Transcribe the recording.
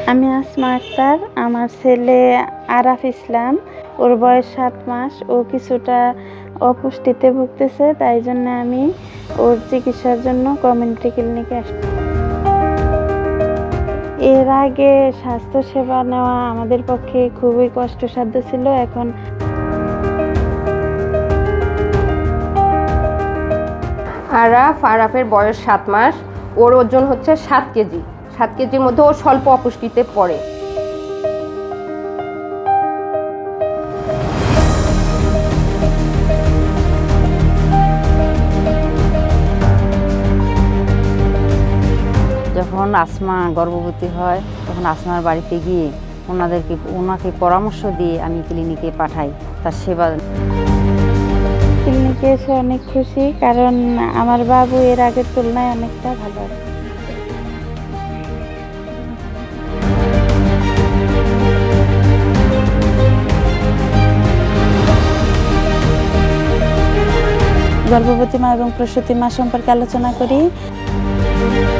আমি আসমা আক্তার। আমার ছেলে আরাফ ইসলাম, ওর বয়স 7 মাস। ও কিছুটা অপুষ্টিতে ভুগতেছে, তাই জন্য আমি ওর চিকিৎসার জন্য কমিউনিটি ক্লিনিকে আসছি। এর আগে স্বাস্থ্যসেবা নেওয়া আমাদের পক্ষে খুবই কষ্টসাধ্য ছিল। এখন আরাফের বয়স 7 মাস। ওর ওজন হচ্ছে 7 কেজি। 7 কেজির মধ্যে ও স্বল্প অপুষ্টিতে পড়ে। যখন আসমা গর্ভবতী হয় তখন আসমার বাড়িতে গিয়ে ওনাকে পরামর্শ দিয়ে আমি ক্লিনিকে পাঠাই তার সেবা। ক্লিনিকে এসে অনেক খুশি, কারণ আমার বাবু এর আগের তুলনায় অনেকটা ভালো আছে। গর্ভবতী মা এবং প্রসূতি মা সম্পর্কে আলোচনা করি।